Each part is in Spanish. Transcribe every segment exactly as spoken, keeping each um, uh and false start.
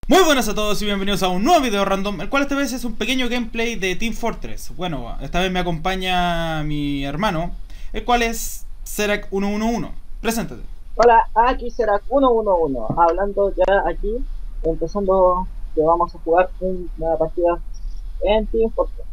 Muy buenas a todos y bienvenidos a un nuevo video random, el cual esta vez es un pequeño gameplay de Team Fortress. Bueno, esta vez me acompaña mi hermano, el cual es Serac uno uno uno. Preséntate. Hola, aquí Serac uno uno uno, hablando ya aquí, empezando que vamos a jugar una partida en Team Fortress.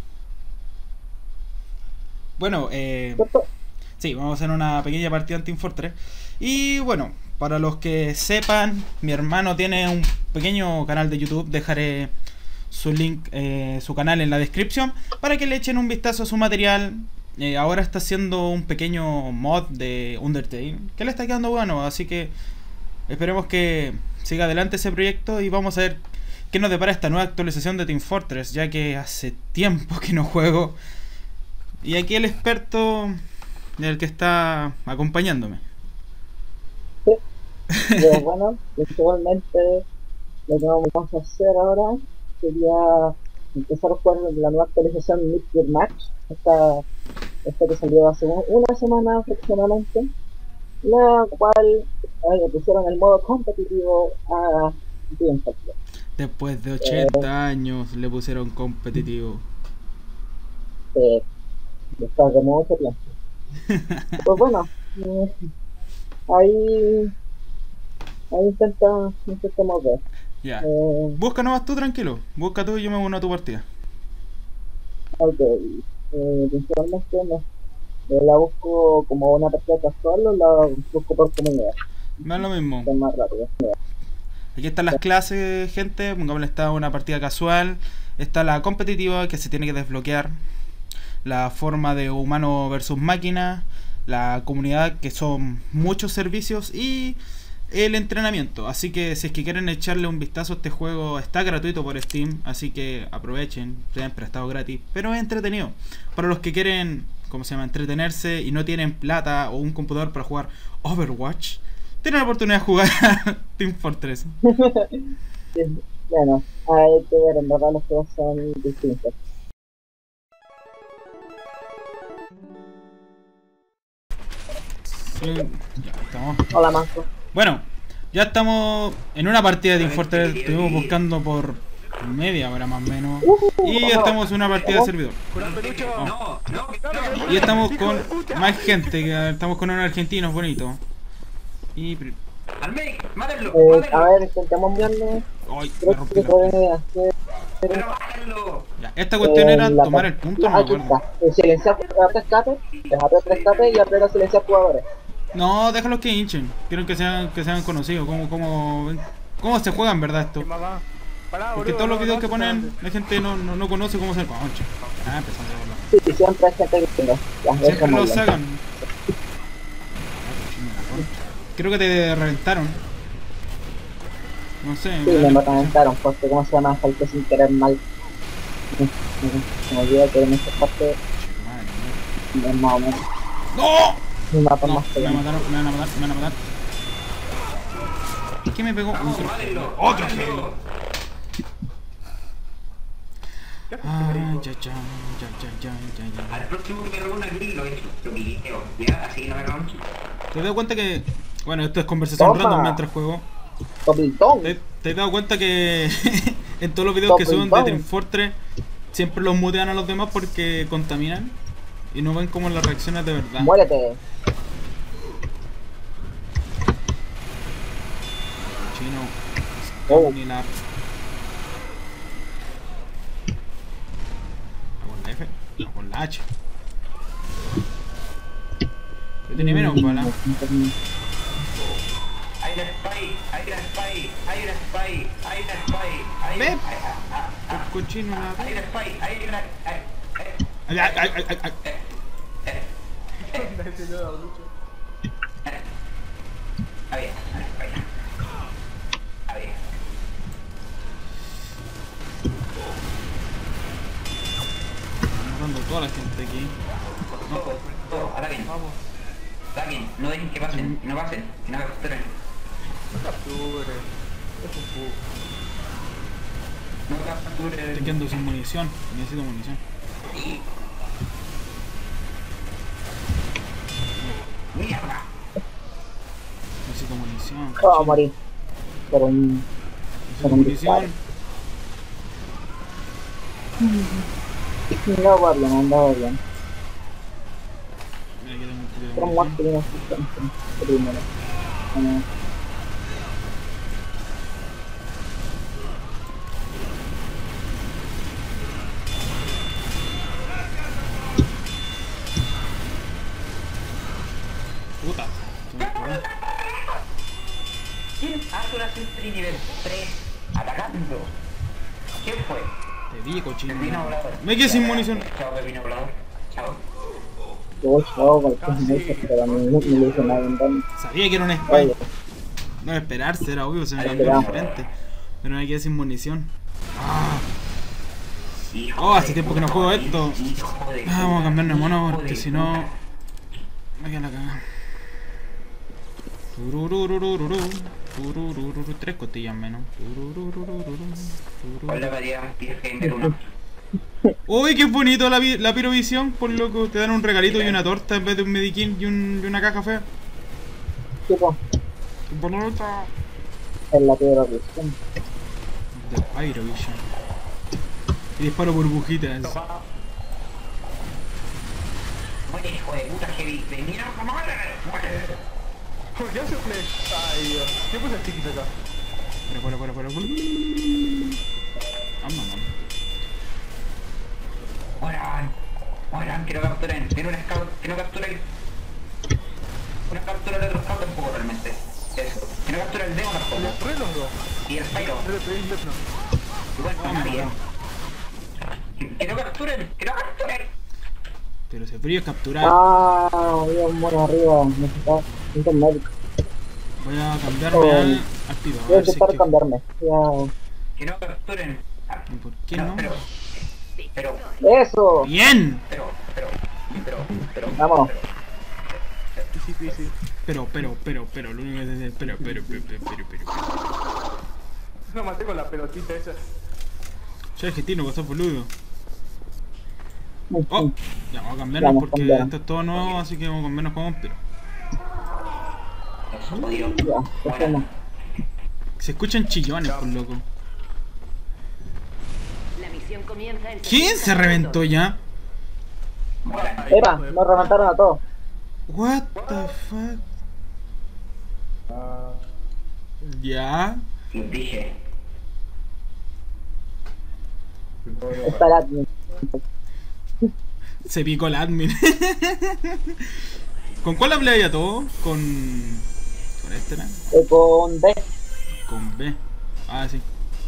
Bueno, eh... ¿Cierto? sí, vamos a hacer una pequeña partida en Team Fortress. Y bueno, para los que sepan, mi hermano tiene un pequeño canal de YouTube. Dejaré su link, eh, su canal en la descripción para que le echen un vistazo a su material. Eh, ahora está haciendo un pequeño mod de Undertale que le está quedando bueno, así que esperemos que siga adelante ese proyecto y vamos a ver qué nos depara esta nueva actualización de Team Fortress, ya que hace tiempo que no juego. Y aquí el experto, el que está acompañándome. Sí. Pero bueno, principalmente lo que vamos a hacer ahora sería empezar a jugar la nueva actualización Mid-Tier Match, esta, esta que salió hace una semana aproximadamente, la cual eh, le pusieron el modo competitivo a Team Fortress. Después de ochenta eh, años le pusieron competitivo. Eh, después de mucho tiempo. Pues bueno, eh, ahí ahí intenta intentamos ver. Ya. Eh, Busca nomás tú, tranquilo. Busca tú y yo me uno a tu partida. Ok. Eh, principalmente no, eh, la busco como una partida casual o la busco por comunidad. No es lo mismo. Es más rápido. Aquí están las clases, gente. Pongámosle, está una partida casual. Está la competitiva que se tiene que desbloquear. La forma de humano versus máquina. La comunidad, que son muchos servicios. Y el entrenamiento. Así que si es que quieren echarle un vistazo a este juego, está gratuito por Steam. Así que aprovechen. Siempre ha estado gratis. Pero es entretenido. Para los que quieren, ¿cómo se llama?, entretenerse y no tienen plata o un computador para jugar Overwatch, tienen la oportunidad de jugar Team Fortress. Bueno, hay que ver, en verdad los juegos son distintos. Sí, ya estamos. Hola, Manco. Bueno, ya estamos en una partida de Team Fortress. Estuvimos buscando por media hora más o menos. Y estamos en una partida de servidor. Oh. Y estamos con más gente, que estamos con unos argentinos bonitos. Y... Eh, a ver, intentamos enviarle. Ay, creo me que puede hacer. Ya, esta cuestión eh, era tomar el punto, no me acuerdo. Silenciar tres escape, dejar tres escape y aprender a silenciar jugadores. No, déjalos que hinchen. Quiero que sean, que sean conocidos. ¿Cómo, cómo, cómo se juega en verdad esto? Porque todos los videos que ponen, la gente no, no, no conoce cómo se concha. Ah, empezamos a hablar. Sí, sí, siempre hay gente que tenga. Siempre lo sacan. Creo que te reventaron. No sé. Sí, me reventaron porque como se llama, falté sin querer mal. Se me olvidó que en esta parte es más o menos. ¡No! Me matan No, más que me mataron, me van a matar, me van a matar. ¿Qué me pegó? Otro gelo. ¡Otro gelo! Ay, ya, ya, ya, ya, ya, ya. Al próximo me robó una grill, lo he hecho. Video, ya, así no me roban. Te das cuenta que... Bueno, esto es conversación Toma. random mientras juego. ¿Te, te has dado cuenta que en todos los videos que suben de Team Fortress siempre los mutean a los demás porque contaminan y no ven como las reacciones de verdad? Muérete. Chino. Oh. Ni la... ¿Con la F? No, con la H. Yo tenía menos bala. Hay una spy, hay una spy, hay una spy, hay una spy, hay ¿Ve? una Cochino, la... Hay una spy, hay una... Ay, ay, ay, ay, ay. A ver, a ver. Matando toda la gente aquí. No, ataquen, vamos. Ataquen, no dejen que pasen, no pasen, no me capturen. No capture, es un poco. No capturen. Estoy quedando sin munición, necesito munición. Mierda. Necesito munición. Oh, morí. Pero un... sin munición. No, por bien, andaba bien. Mira, aquí tengo un poquito de Pero munición. más que una asistencia. Primero. Ah, Puta. Se me fue. ¿Quién hace una Sentry nivel tres atacando? ¿Quién fue? Te vi, cochino. Pepino volador. Me quedé sin munición. Chao, Pepino volador. Chao. yo chao, cualquier cosa, pero a mí no me lo hizo nada en daño. Sabía que era un spy. Oye, No esperarse, era obvio, se me Ahí cambió de esperamos. frente. Pero me quedé sin munición. Ah, Hijo Oh, hace de tiempo que no puta, juego esto. hijo de ah, vamos a cambiarnos de mono hijo porque de si no. puta. Me queda la cagada. Turururururu, tururururu, tres costillas menos. Turururururu, tururu. Hola, María, Gamer uno. Uy, qué bonito la, vi- la pirovisión, por loco. Te dan un regalito y una torta en vez de un mediquín y, un, y una caja fea. tipo, Qué bonita. en la piedra visión. De Pyrovision. Y disparo burbujitas. Muere, hijo de puta, heavy. Venía a mamar. ¿Por qué hace flash? Ay, Dios. ¿Qué puse stickis acá? Pero, pero, pero, pero, pero. Vamos, vamos. Moran. Moran, que no capturen. Tiene un scout, que no capturen. Una captura de otro scout tampoco realmente. Eso. Que no captura el demo tampoco. Los re los dos. Y el Pyro. Re de tres no. Igual con Vamos, nadie. vamos. Que que no capturen. Que no capturen. Pero ese frío es capturar. Ah, había un mono arriba, necesitaba un médico. Voy a cambiarme Oh. al, al pido. A Voy a ver si es intentar que... cambiarme. Ya. Que no capturen. Ah, ¿Y por qué no, no? pero. Pero. ¡Eso! ¡Bien! Pero. Pero. Pero. Pero. Vamos. Easy peasy. Pero, pero, pero, pero, lo único que es pero, pero, pero, pero, pero, pero. Lo maté con la pelotita esa. Soy argentino, vos sos boludo. Oh, ya vamos a cambiarnos Vamos, porque cambiamos. esto es todo nuevo, así que vamos a cambiarnos con un pero. Eso, jodido. Ya, hacemos. Se escuchan chillones, por loco. La misión comienza en ¿Quién se reventó ya? Moran. Epa, nos remataron a todos. What the fuck? Ya. Les dije. Está el admin. Se picó el admin. ¿Con cuál hablé ya todo? Con. Con este, ¿no? Eh, con B. Con B. Ah, sí.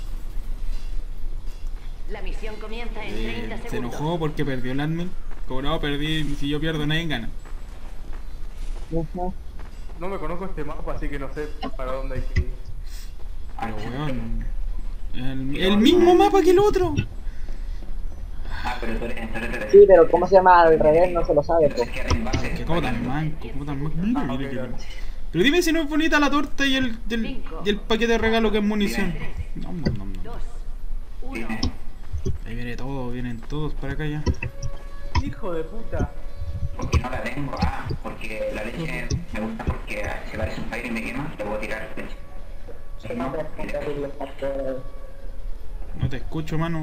La misión comienza en treinta Eh, segundos. se enojó porque perdió el admin. Como no, perdí. Si yo pierdo, nadie gana. Ujú. No me conozco este mapa, así que no sé para dónde hay que ir. Pero weón. El, el mismo mapa que el otro. Ah, pero tú eres. tú eres- Sí, pero ¿cómo se llama al revés? No se lo sabe, Entonces pues. queda en base. Que como tan manco, como tan manco. Mira, Ah, mira, ok, mira. dale. Pero dime si no es bonita la torta y el, y el, y el paquete de regalo que es munición. No, no, no, no. Dos, uno. Tiene- Ahí viene todo, vienen todos para acá ya. Hijo de puta. Porque no la tengo. Ah, porque la leche me gusta porque se parece un fire y me quema. Le puedo tirar leche. Si no, le- No te escucho, mano.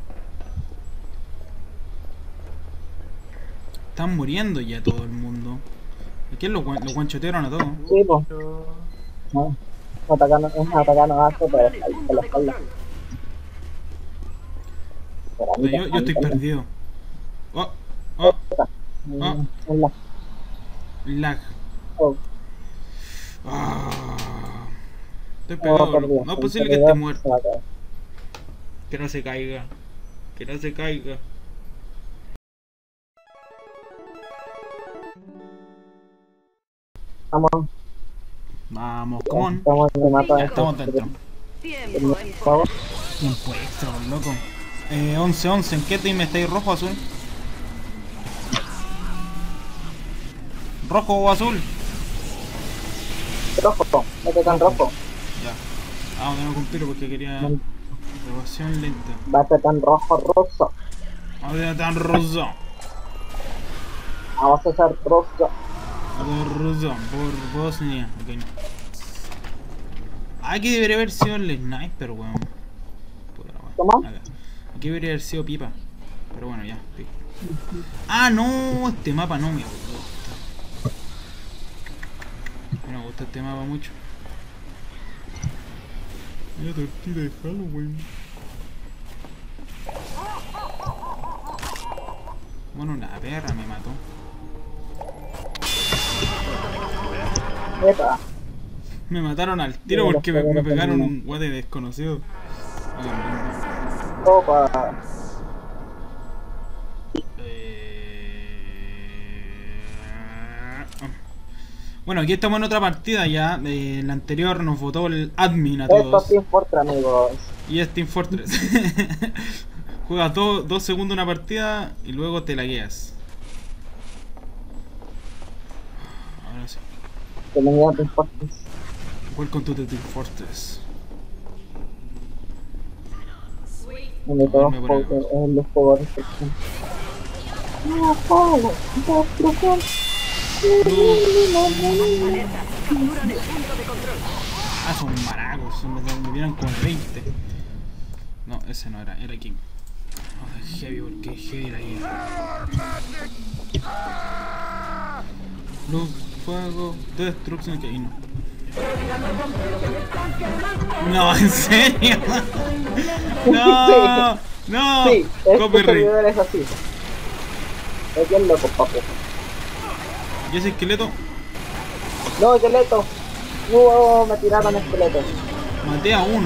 Están muriendo ya todo el mundo. ¿A quién lo, guan- lo guanchotearon a todos? Sí, pues. No. Atacarnos, es atacarnos alto, pero Control el ahí punto por la de espalda. control. Por ahí, Puta, Yo, yo estoy ahí, ahí. perdido. Oh, oh, Ah. Mm, en la- lag. oh, Ah. Estoy oh, pegado. perdido. No es El posible que perdedor esté muerto. se va a caer. Que no se caiga. Que no se caiga. Vamos, Vamos, come on. estamos en el mapa. Ya estamos dentro. Tiempo en Por favor. Tiempo extra, por loco. Eh, once once, ¿en qué team estáis? ¿Rojo o azul? ¿Rojo o azul? Rojo, mete tan rojo. Ya. Ah, vamos a tener un tiro porque quería. Grabación lenta. Va a ser tan rojo, roso. Vamos a tener tan rosa. Vamos a ser roso. Por rosa, por Bosnia. Ok. Aquí debería haber sido el sniper, weón. Puta la weá. ¿Cómo? Acá. Aquí debería haber sido pipa. Pero bueno, ya. Pipa. Ah, no, este mapa no me gusta. No me gusta este mapa mucho. Mira tortita de Halloween. Bueno, una perra me mató. Epa. Me mataron al tiro porque me, me pegaron un guate desconocido. Ah, Opa. bueno, aquí estamos en otra partida ya. Eh, en la anterior nos votó el admin a Esto es todos. Team Fortress, amigos. Y es Team Fortress. Juegas do- dos segundos una partida y luego te lagueas. Ahora sí. Bienvenido a Team Fortress. Welcome to the Team Fortress. Donde todos me pone- juegos es los juegos de restricción. No, juego, destrucción. Ah, son maracos, son- me, me vieron como veinte. No, ese no era, era King. Oh, es heavy, porque es heavy la guía. Luz, fuego, destrucción, que ahí no. No, en serio. No, no. Sí, este Copyright. servidor es así. Es bien loco, papu. ¿Y ese esqueleto? No, esqueleto. No, me tiraron esqueleto. Maté a uno.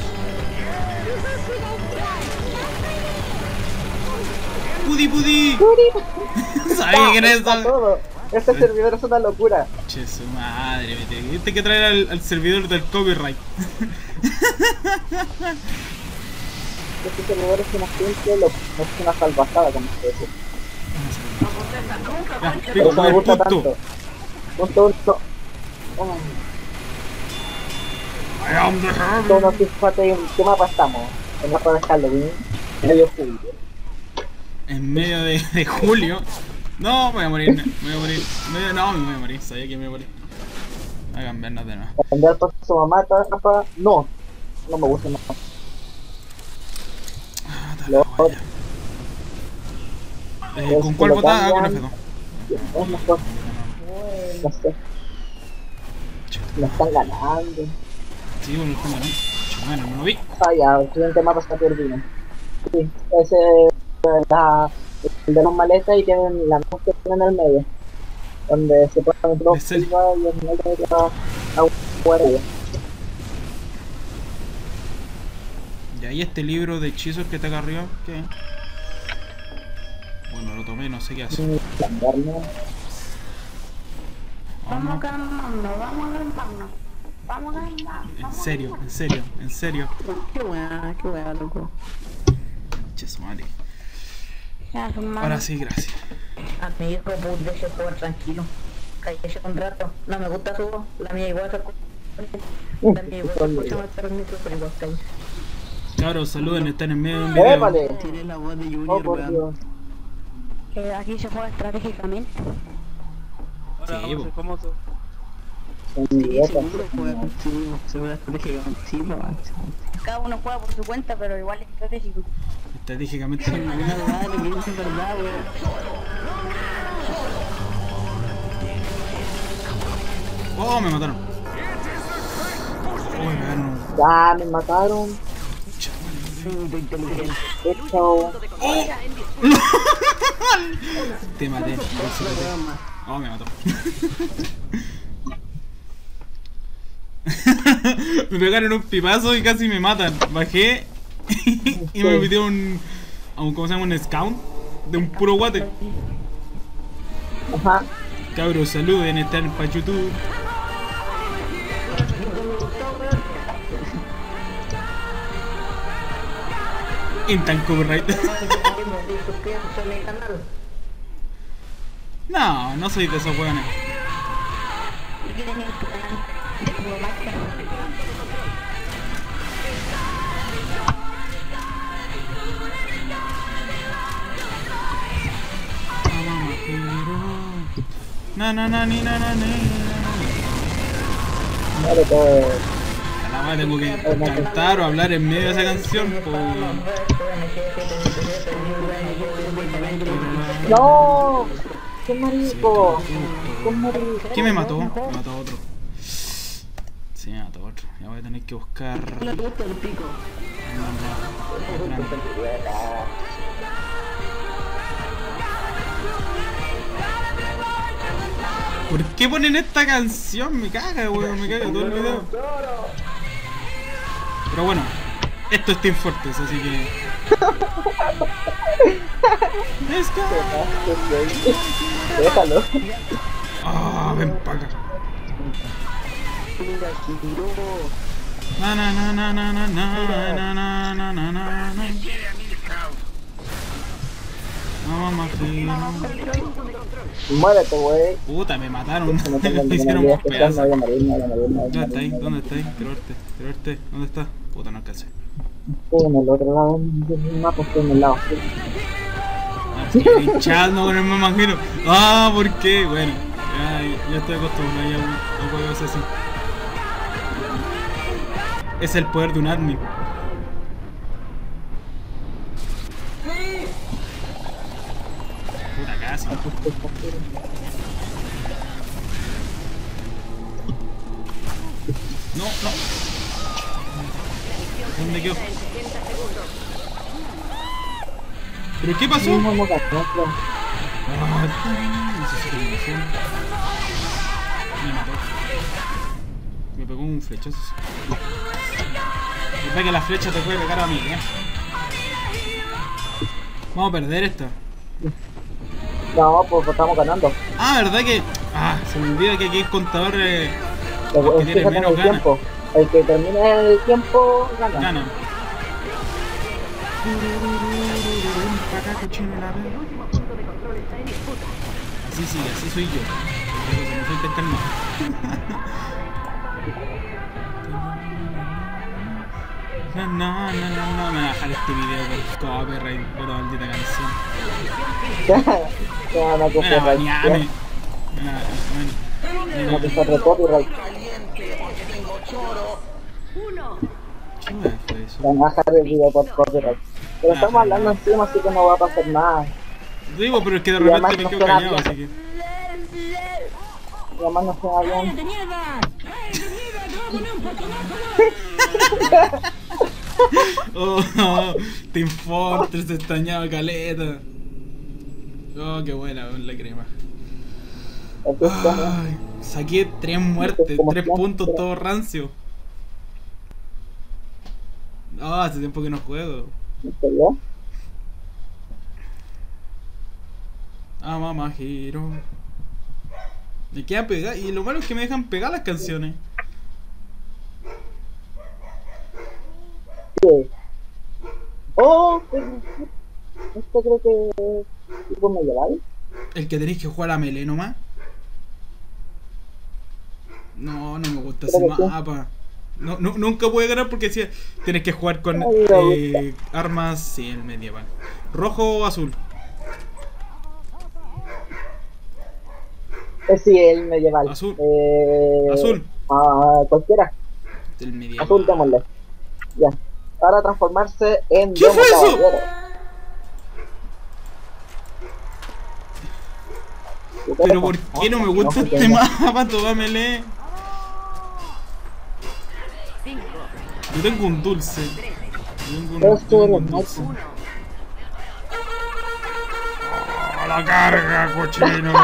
Pudi pudi. Sabía que era Está eso. todo. Este servidor es una locura. Che, su madre, me tuviste que traer al, al servidor del copyright. Este servidor es una simple locura. Es una salvajada, como se dice. Ya, Por pico, eso me el gusta punto. tanto. Punto uno. Oh, I am the punto uno, fíjate en qué mapa estamos. El mapa de Halloween. Medio julio. En medio de, de julio. No, me voy a morir, me voy a morir. No, no, me voy a morir, sabía que me voy a morir. Voy a cambiarnos de nuevo. Cambiar por su mamá, todo el mapa. No. No me gusta el mapa. Ah, está Lo la otro wea. Eh, ¿Con es cuál que lo botada? Ah, con cambian. F dos. es mejor. No sé. Me están ganando. Sí, bueno, el ¿no? Bueno, no lo vi. Ah, ya, el siguiente mapa está perdido. Sí, ese es la, el de los maletas y tienen la más que tienen en el medio. Donde se ponen dos ¿Es el? arriba y en medio de la afuera. Y ahí este libro de hechizos que está acá arriba, ¿qué? Bueno, lo tomé, no sé qué hace. Cambiarme. Vamos. calmando, vamos calmando. Vamos calmando. En serio, en serio, en serio. Qué buena, qué buena, loco. Che, su madre. Ya, hermano. Ahora sí, gracias. Amigo, pues deje jugar tranquilo. Cállese un rato. No me gusta su voz. La mía igual se escucha. La mía igual se escucha más tarde el micro, pero igual cállese. Cabros, saluden, están en medio de un video. ¡Épale! Tiene la voz de Oh, Junior, por Dios. Que aquí se juega estratégicamente. Sí, po. famoso. Son Sí, idiotas. seguro juega contigo. Se juega estratégicamente. Sí, pues. Cada uno juega por su cuenta, pero igual es estratégico. Estratégicamente. Dale, dale, que es verdad, weón. Oh, me mataron. Oh, me pegaron. Ya, me mataron. Muy inteligente. Esto. Te maté. por eso te maté. Oh, me mató. Me pegaron un pipazo y casi me matan. Bajé y me metieron un, a un, ¿cómo se llama? Un scout de un puro guate. Ajá. Cabros, saluden, están para YouTube. Instant copyright. Suscríbanse a mi canal. No, no soy de esos hueones. ¿Y quién es mi canal? De como máquina. Na na na ni na na ni. Muere todo. La Ah, tengo que cantar o hablar en medio de esa canción. Pues... ¡No! ¡Qué marico! ¡Qué marico! ¿Quién me mató? Me mató otro. Sí, me mató otro. Ya voy a tener que buscar. ¿Por qué ponen esta canción? Me caga, weón, me caga todo el video. Pero bueno, esto es Team Fortress, así que... Let's go. Déjalo. Ah, ven pa' acá. Na na na na na na na na na na na na. No, mamá, Muérete, wey. puta, me mataron. No tengo Me hicieron ninguna un vida especial, pedazo. no voy a morir, no voy a morir, no voy a ¿Dónde está ahí? morir. ¿Dónde está ahí? Quiero verte, quiero verte. ¿Dónde está? Puta, no alcancé. Estoy en el otro lado del mapa, estoy en el lado. Sí. Ah, estoy hinchando con el mamajero. Ah, ¿por qué? Bueno, ya, ya estoy acostumbrado ya a juegos así. Es el poder de un admin. Puta casi. No, no. ¿Dónde quedó? ¿Pero qué pasó? No, no, no, no, no. Ah, necesito munición. Me mató. Me pegó un flechazo. Es verdad que la flecha te puede pegar a mí, ¿eh? Vamos a perder esta. No, pues estamos ganando. Ah, ¿verdad que...? Ah, se me olvida que aquí el contador... Eh, Lo que que tiene fíjate en menos el gana. tiempo. El que termine el tiempo gana. Gana. Pa' acá, cochino, la veo. Así sí, así soy yo. Pero que no soy tan calmado. No, no, no, no, no, me voy a dejar este video por copyright, por toda maldita canción. Ya, no, que Mira, fue bañame. right. Mira, bueno. No, que fue re copyright. Uno. ¿Qué me fue eso? Van a bajar el video por copyright. Pero estamos hablando encima, así que no va a pasar nada. Digo, pero es que de Y además repente me no quedo suena callado, bien. así que... Y además no suena bien. Oh, oh, Team Fortress extrañaba caleta. Oh, qué buena la crema. Aquí estamos. Ay, saqué tres muertes, Como tres siempre. puntos, todo rancio. No, hace tiempo que no juego. ¿En serio? Ah, mamá, giro. Me queda pegar, y lo malo es que me dejan pegar las canciones. Sí. Oh, esto creo que es tipo medieval. El que tenéis que jugar a melee nomás. No, no me gusta ese Creo que sí. mapa. No, no, nunca pude ganar porque decía tienes que jugar con Ay, me eh, armas, sí, el medieval. Rojo o azul. Eh, sí, el medieval. Azul. Eh, Azul. Ah, cualquiera. El medieval. Azul, démosle. Ya. Ahora transformarse en ¿Qué Demo fue eso? Caballero. Pero ¿por qué no me gusta no, este no. mapa? Todo melee. Cinco. Yo tengo un dulce. Yo tengo un, Pero es que tengo eres un dulce. Uno. ¡A la carga, cochino!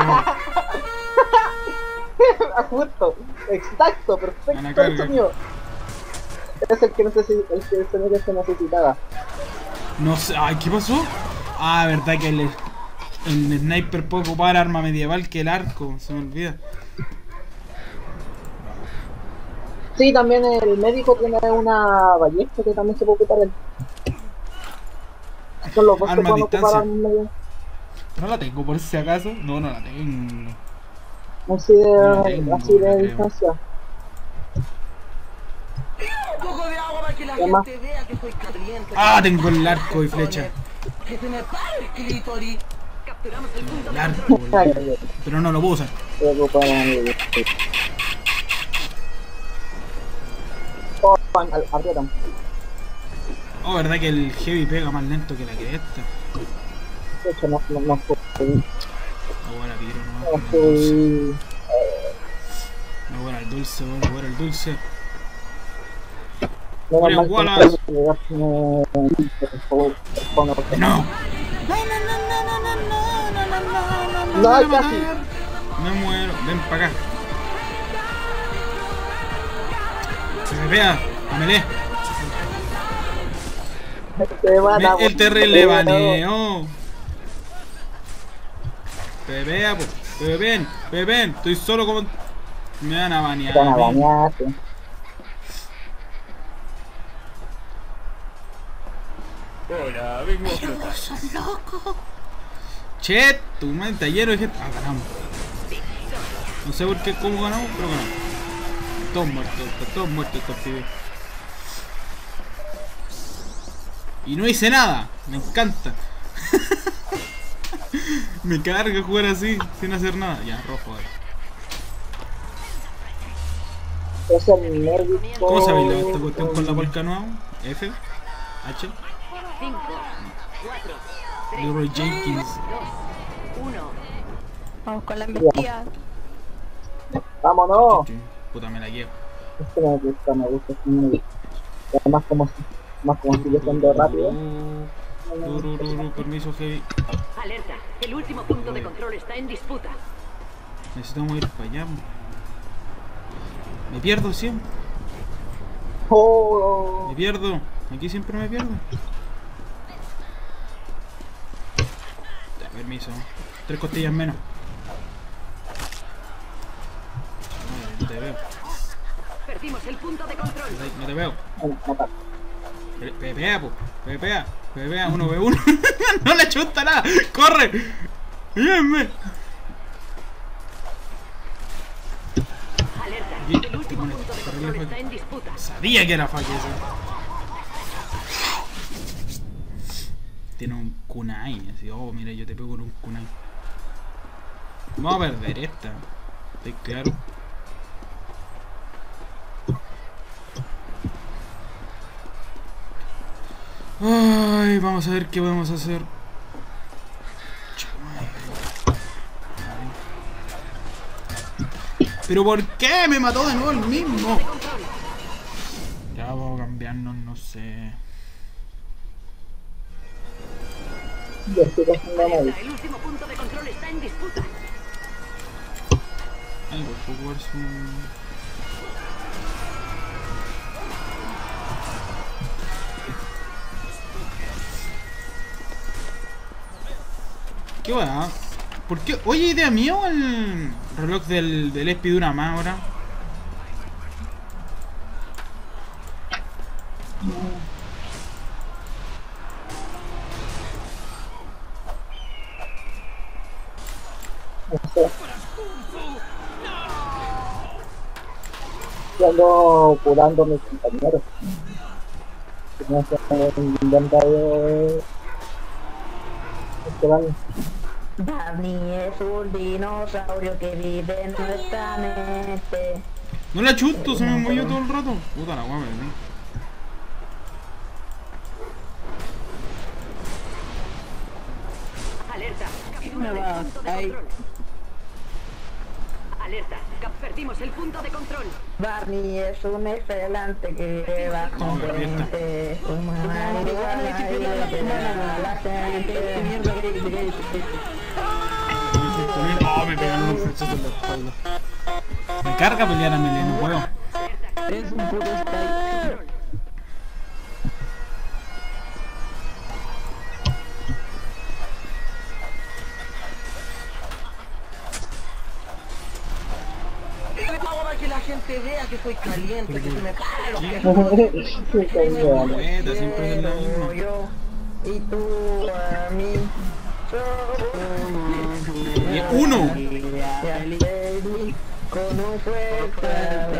Justo. Exacto, Ana perfecto. carga. Eso mío. Es el que, necesi el que el sonido que necesitaba. No sé, ay, ¿qué pasó? Ah, verdad que el, el sniper puede ocupar arma medieval que el arco, se me olvida. Sí, también el médico tiene una ballesta que también se puede ocupar él. Son los dos que Arma a pueden ocupar distancia. armas medio. No la tengo por si acaso. No, no la tengo. Así de, No tengo, así de no creo. distancia. Un poco de agua para que la Toma. gente vea que soy caliente. Ah, tengo el arco y flecha. Que se me pare el clítoris. Capturamos el punto. El arco, Ay, boludo. Pero no lo puedo usar. se puede ocupar armas medio. Oh, al- aprietan. Oh, verdad que el heavy pega más lento que la cresta. De hecho, no, no, no fue. Ahora piro, no. No Con el dulce. fue. No, bueno, el dulce, bueno, bueno, el dulce. Menos William mal que Wallace. no pude llegarme. Por favor, responda, por favor. ¡No! No, casi. Me muero. Ven para acá. Se me pega. Amelé. Te van a- Me- El terrible baneo. Pepea, po. Pepen. Pepen. Estoy solo como... Me van a banear. Te van a a mí. bañar, sí. Hola, vengo a flotar. Che, tu madre está lleno de gente. Ah, ganamos. No sé por qué, cómo ganamos, pero ganamos. Todos muertos, todos muertos estos pibes. Y no hice nada. Me encanta. Me carga jugar así, sin hacer nada. Ya, rojo ahora. Es el médico. ¿Cómo se baila esta cuestión con la polka nueva? F, H, cinco, cuatro, tres, Leroy Jenkins. dos, uno. Vamos con la embestida. Vámonos. Puta, me la llevo. Este me gusta, me gusta, este me gusta. Y además, como si, más como sigue siendo rápido. Turururu, permiso, heavy. Alerta. El último punto de control está en disputa. Necesitamos ir para allá. Me pierdo siempre. Oh, Me pierdo. Aquí siempre me pierdo. Ya, permiso. Tres costillas menos. No, no te veo. Perdimos el punto de control. No te veo. bueno, matar. Pe- Pepea, po. Pepea. Pepea. Uno ve uno. No le chuta nada. ¡Corre! ¡Ayúdenme! Alerta. Y- El último bueno, punto de terrible control fue- está en disputa. Sabía que era fácil ese. Tiene un kunai, así, oh mira, yo te pego con un kunai. Vamos a perder esta. ¿Estoy claro? Ay, vamos a ver qué podemos hacer. Pero ¿por qué me mató de nuevo el mismo? Ya vamos a cambiarnos, no sé. Yo estoy pasando mal. Alerta. El último punto de control está en disputa. Ay, por favor, su... ¿Qué va? ¿Por qué? Oye, ¿idea mía o el reloj del, del Espi dura más ahora? No sé. Yo ando curando a mis compañeros. Que no se han inventado. Este van. Barney es un dinosaurio que vive en nuestra mente. No la chuto, se me movió todo el rato. Puta la guapa, ¿no? Alerta. Captura el punto de control. Alerta. Cap- Perdimos el punto de control. Barney es un excelente que va Toma, con pero ya está. gente. Su marihuana y le pega a la gente. Oh, me pegaron un flechazo en la espalda. Me carga pelear a Melee, no puedo. Es un puto style. Hago para que la gente vea que soy caliente, que se me pare los pies. Sí, coño. Poeta, siempre es la misma. Yo y tú a mí. Y uno. Con un fuerte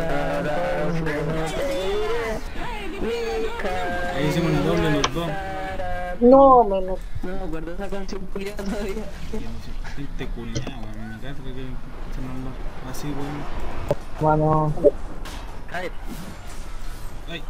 Ahí hicimos una doble los dos. No, menos. No me acuerdo esa canción culiada todavía. Gente culiada, weón. Me carga que se nos lo así, weón. Mano. Ay.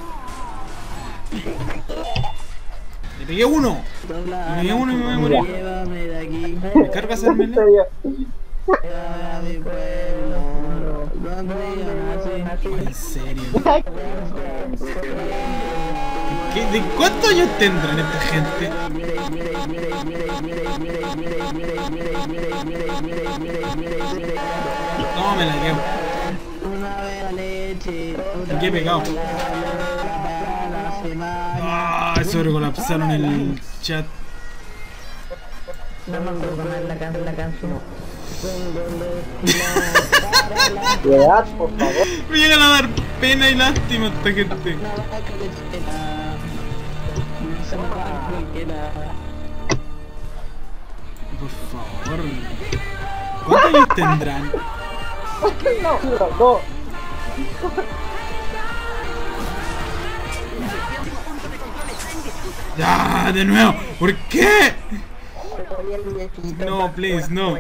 Le pegué uno. Le pegué uno y me voy a morir. Llévame de aquí. ¿Me cargas el ¿En melee? serio? Llévame a mi pueblo. ¿Dónde yo nací? En serio. ¿Qué, ¿De cuántos años tendrán esta gente? No, me la quedo. Una vez la leche. ¿Qué he pegado? Ah, sobrecolapsaron el chat. No me acuerdo poner la, can la canción. Piedad, por favor. Me llegan a dar pena y lástima esta gente. Por favor. ¿Cuántos años tendrán? No, no. ¡Ya! ¡De nuevo! ¿Por qué? No, please, no.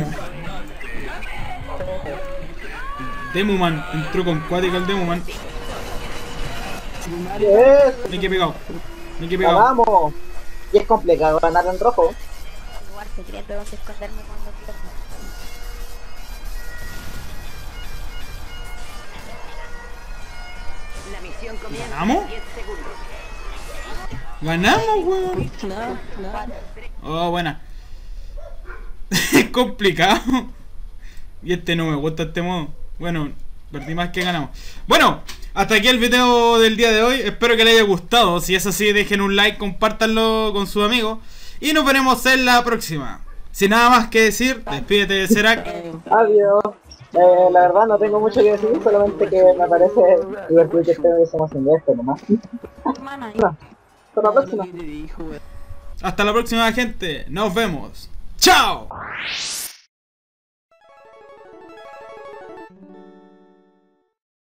Demuman, entró con cuática el Demuman. ¿Qué es? Me quedé pegado. Me quedé pegado. Ganamos. Y es complicado ganar en rojo. Lugar secreto donde esconderme cuando pierdo. La misión comienza ¿Ganamos? en diez segundos. Ganamos, weón. Oh, buena. Es complicado. Y este no me gusta este modo. Bueno, perdí más que ganamos. Bueno, hasta aquí el video del día de hoy. Espero que les haya gustado. Si es así, dejen un like, compártanlo con sus amigos. Y nos veremos en la próxima. Sin nada más que decir, despídete de Serac. Adiós. Eh, la verdad no tengo mucho que decir, solamente que me parece divertido que estemos haciendo esto nomás. Hasta la próxima. Hasta la próxima, gente. Nos vemos. ¡Chao!